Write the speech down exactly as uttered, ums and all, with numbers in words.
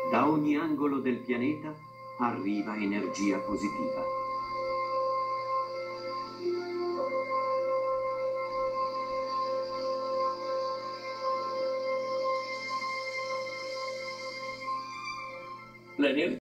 Da ogni angolo del pianeta arriva energia positiva. L'energia